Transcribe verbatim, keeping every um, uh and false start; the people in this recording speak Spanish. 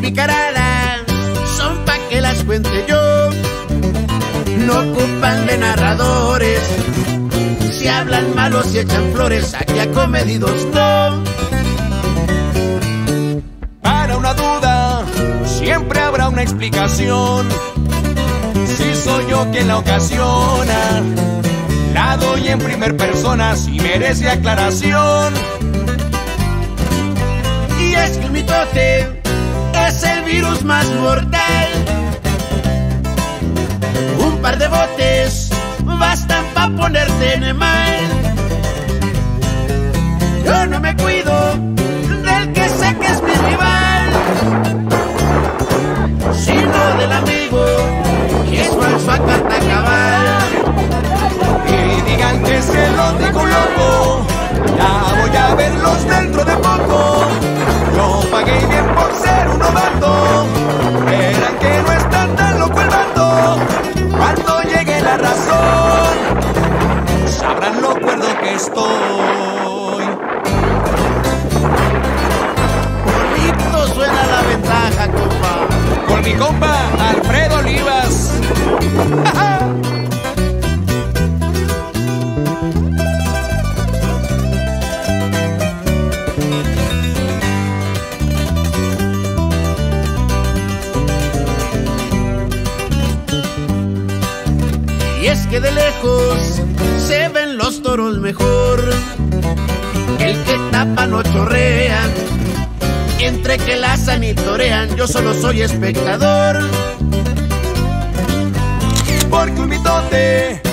picaradas son pa' que las cuente yo. No ocupan de narradores, si hablan malos y echan flores, aquí a comedidos no. Para una duda siempre habrá una explicación. Si soy yo quien la ocasiona, la doy en primer persona si merece aclaración. Y es que el mitote es el virus más mortal. Un par de botes bastan pa' ponerte en el mal. Yo no me cuido del que sé que es mi rival, sino del amigo que es falso a carta cabal. Y digan que se lo digo un loco, ya voy a verlos dentro de poco. Yo pagué bien por ser un novato, verán que no está tan loco el vato. Cuando llegue la razón, sabrán lo cuerdo que estoy. Bonito suena la ventaja, compa. Con mi compa Alfredo Olivas. Y es que de lejos se ven los toros mejor. El que tapa no chorrea, entre que lazan y torean, yo solo soy espectador. Porque un mitote